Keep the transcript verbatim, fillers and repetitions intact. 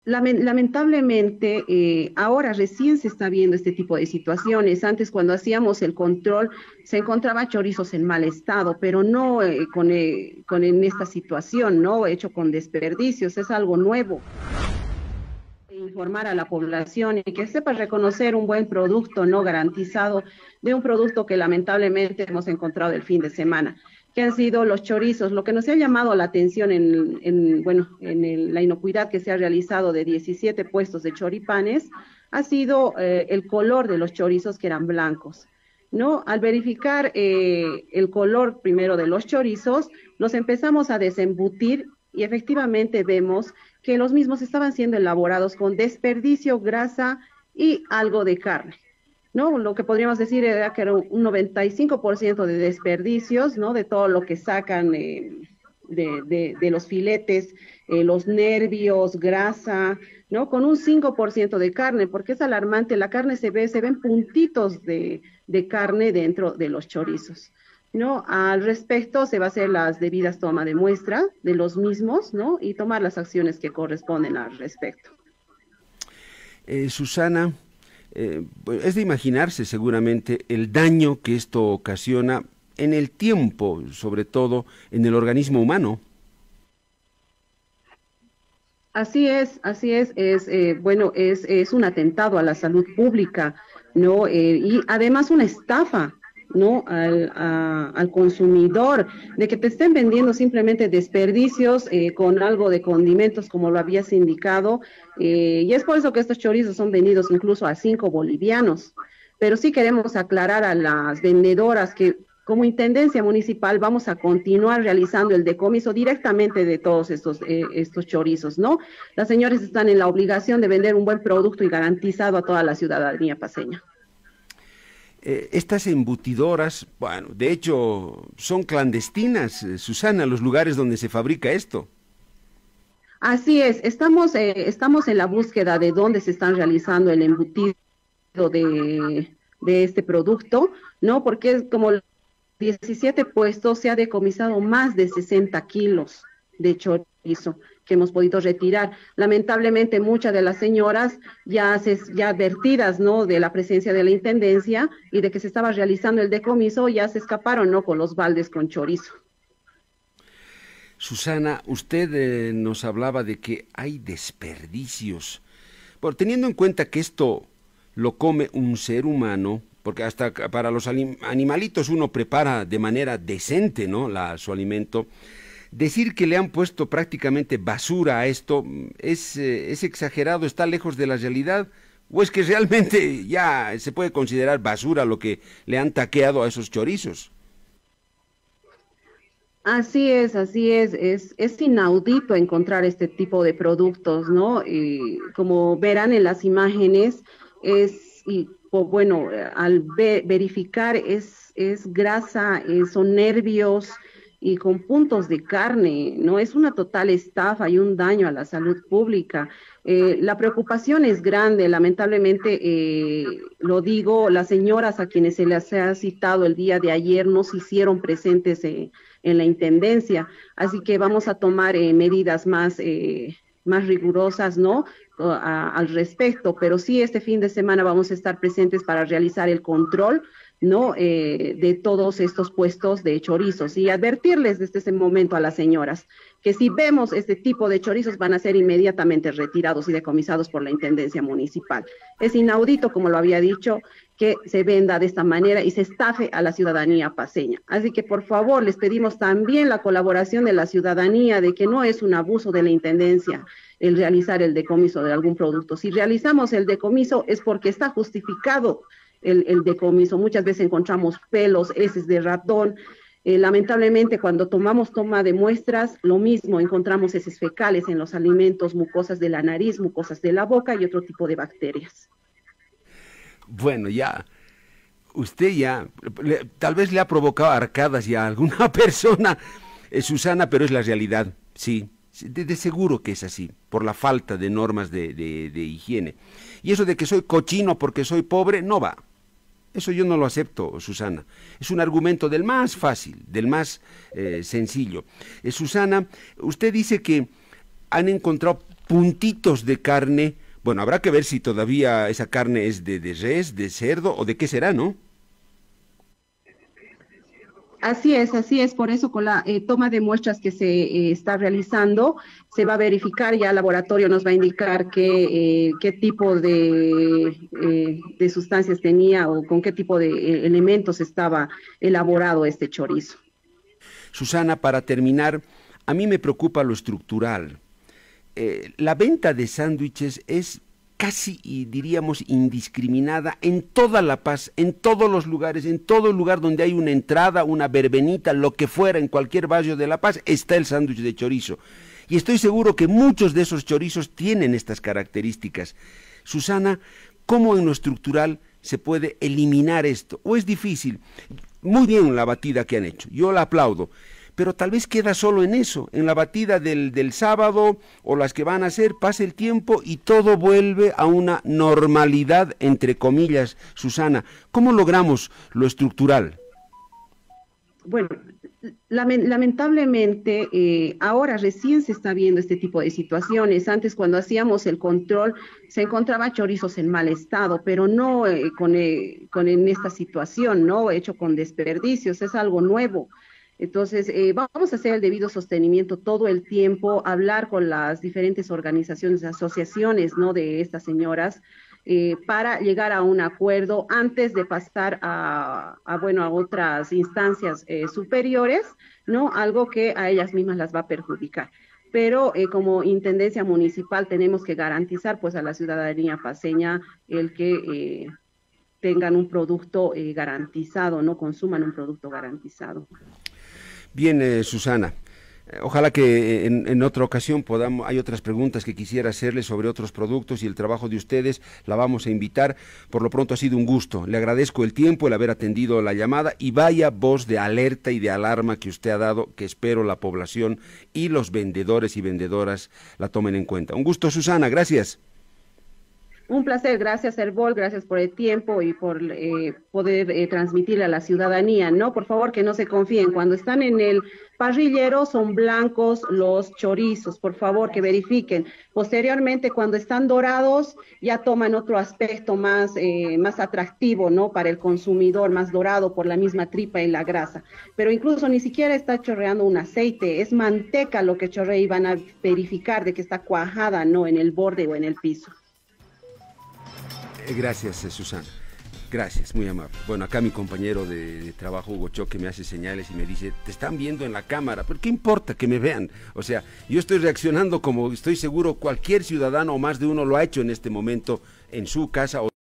Lamen- Lamentablemente, eh, ahora recién se está viendo este tipo de situaciones. Antes, cuando hacíamos el control, se encontraba chorizos en mal estado, pero no eh, con, eh, con en esta situación, ¿no? Hecho con desperdicios, es algo nuevo. Informar a la población y que sepa reconocer un buen producto no garantizado de un producto que lamentablemente hemos encontrado el fin de semana, que han sido los chorizos. Lo que nos ha llamado la atención en, en bueno, en el- la inocuidad que se ha realizado de diecisiete puestos de choripanes ha sido eh, el color de los chorizos que eran blancos. ¿No? Al verificar eh, el color primero de los chorizos, los empezamos a desembutir y efectivamente vemos que los mismos estaban siendo elaborados con desperdicio, grasa y algo de carne. ¿No? Lo que podríamos decir era que era un noventa y cinco por ciento de desperdicios, ¿no? De todo lo que sacan eh, de, de, de, los filetes, eh, los nervios, grasa, ¿no? Con un cinco por ciento de carne, porque es alarmante, la carne se ve, se ven puntitos de, de carne dentro de los chorizos. ¿No? Al respecto, se va a hacer las debidas tomas de muestra de los mismos, ¿no? Y tomar las acciones que corresponden al respecto. Eh, Susana, eh, pues es de imaginarse seguramente el daño que esto ocasiona en el tiempo, sobre todo en el organismo humano. Así es, así es, es eh, bueno, es, es un atentado a la salud pública, ¿no? Eh, y además una estafa, ¿no? Al, a- al consumidor, de que te estén vendiendo simplemente desperdicios eh, con algo de condimentos, como lo habías indicado, eh, y es por eso que estos chorizos son vendidos incluso a cinco bolivianos. Pero sí queremos aclarar a las vendedoras que como Intendencia Municipal vamos a continuar realizando el decomiso directamente de todos estos, eh, estos chorizos, ¿no? Las señoras están en la obligación de vender un buen producto y garantizado a toda la ciudadanía paceña. Eh, estas embutidoras, bueno, de hecho, son clandestinas, eh, Susana, los lugares donde se fabrica esto. Así es, estamos, eh, estamos en la búsqueda de dónde se están realizando el embutido de, de este producto, ¿no? Porque es como diecisiete puestos se ha decomisado más de sesenta kilos de chorizo que hemos podido retirar. Lamentablemente muchas de las señoras ya, se, ya advertidas, ¿no? De la presencia de la intendencia y de que se estaba realizando el decomiso, ya se escaparon, ¿no? Con los baldes con chorizo. Susana, usted eh, nos hablaba de que hay desperdicios. Por, teniendo en cuenta que esto lo come un ser humano, porque hasta para los animalitos uno prepara de manera decente, ¿no? La, su alimento. Decir que le han puesto prácticamente basura a esto es, eh, es exagerado, está lejos de la realidad, o es que realmente ya se puede considerar basura lo que le han taqueado a esos chorizos. Así es, así es, es, es inaudito encontrar este tipo de productos, ¿no? Y como verán en las imágenes, es, y o bueno, eh, al ve- verificar es, es grasa, eh, son nervios y con puntos de carne, ¿no? Es una total estafa y un daño a la salud pública. Eh, la preocupación es grande, lamentablemente, eh, lo digo, las señoras a quienes se les ha citado el día de ayer no se hicieron presentes eh, en la intendencia, así que vamos a tomar eh, medidas más, eh, más rigurosas, ¿no? A, al respecto, pero sí este fin de semana vamos a estar presentes para realizar el control, ¿no? Eh, de todos estos puestos de chorizos y advertirles desde ese momento a las señoras que si vemos este tipo de chorizos van a ser inmediatamente retirados y decomisados por la Intendencia Municipal. Es inaudito, como lo había dicho, que se venda de esta manera y se estafe a la ciudadanía paceña. Así que por favor les pedimos también la colaboración de la ciudadanía de que no es un abuso de la Intendencia el realizar el decomiso de algún producto. Si realizamos el decomiso es porque está justificado el, el decomiso. Muchas veces encontramos pelos, heces de ratón. Eh, lamentablemente, cuando tomamos toma de muestras, lo mismo, encontramos heces fecales en los alimentos, mucosas de la nariz, mucosas de la boca y otro tipo de bacterias. Bueno, ya, usted ya, le, tal vez le ha provocado arcadas ya a alguna persona, eh, Susana, pero es la realidad, sí. De, de seguro que es así, por la falta de normas de, de, de higiene. Y eso de que soy cochino porque soy pobre, no va. Eso yo no lo acepto, Susana. Es un argumento del más fácil, del más eh, sencillo. Eh, Susana, usted dice que han encontrado puntitos de carne. Bueno, habrá que ver si todavía esa carne es de, de res, de cerdo o de qué será, ¿no? Así es, así es, por eso con la eh, toma de muestras que se eh, está realizando, se va a verificar, ya el laboratorio nos va a indicar qué, eh, qué tipo de, eh, de sustancias tenía o con qué tipo de eh, elementos estaba elaborado este chorizo. Susana, para terminar, a mí me preocupa lo estructural. Eh, la venta de sándwiches es casi, y diríamos, indiscriminada en toda La Paz, en todos los lugares, en todo lugar donde hay una entrada, una verbenita, lo que fuera, en cualquier barrio de La Paz, está el sándwich de chorizo. Y estoy seguro que muchos de esos chorizos tienen estas características. Susana, ¿cómo en lo estructural se puede eliminar esto? ¿O es difícil? Muy bien la batida que han hecho, yo la aplaudo. Pero tal vez queda solo en eso, en la batida del, del sábado o las que van a hacer, pasa el tiempo y todo vuelve a una normalidad, entre comillas. Susana, ¿cómo logramos lo estructural? Bueno, lamentablemente eh, ahora recién se está viendo este tipo de situaciones. Antes, cuando hacíamos el control, se encontraba chorizos en mal estado, pero no eh, con, eh, con en esta situación, ¿no? Hecho con desperdicios, es algo nuevo. Entonces, eh, vamos a hacer el debido sostenimiento todo el tiempo, hablar con las diferentes organizaciones, asociaciones, ¿no?, de estas señoras, eh, para llegar a un acuerdo antes de pasar a, a bueno, a otras instancias eh, superiores, ¿no?, algo que a ellas mismas las va a perjudicar. Pero eh, como Intendencia Municipal tenemos que garantizar, pues, a la ciudadanía paceña el que eh, tengan un producto eh, garantizado, no consuman un producto garantizado. Bien, eh, Susana, eh, ojalá que en, en otra ocasión podamos, hay otras preguntas que quisiera hacerle sobre otros productos y el trabajo de ustedes, la vamos a invitar. Por lo pronto ha sido un gusto, le agradezco el tiempo, el haber atendido la llamada y vaya voz de alerta y de alarma que usted ha dado, que espero la población y los vendedores y vendedoras la tomen en cuenta. Un gusto, Susana, gracias. Un placer, gracias Herbol, gracias por el tiempo y por eh, poder eh, transmitirle a la ciudadanía, ¿no? Por favor, que no se confíen, cuando están en el parrillero son blancos los chorizos, por favor, que verifiquen. Posteriormente, cuando están dorados, ya toman otro aspecto más, eh, más atractivo, ¿no?, para el consumidor, más dorado por la misma tripa y la grasa. Pero incluso ni siquiera está chorreando un aceite, es manteca lo que chorrea y van a verificar de que está cuajada, ¿no?, en el borde o en el piso. Gracias, eh, Susana. Gracias, muy amable. Bueno, acá mi compañero de, de trabajo, Hugo Choque, me hace señales y me dice, te están viendo en la cámara, pero ¿qué importa que me vean? O sea, yo estoy reaccionando como estoy seguro cualquier ciudadano o más de uno lo ha hecho en este momento en su casa o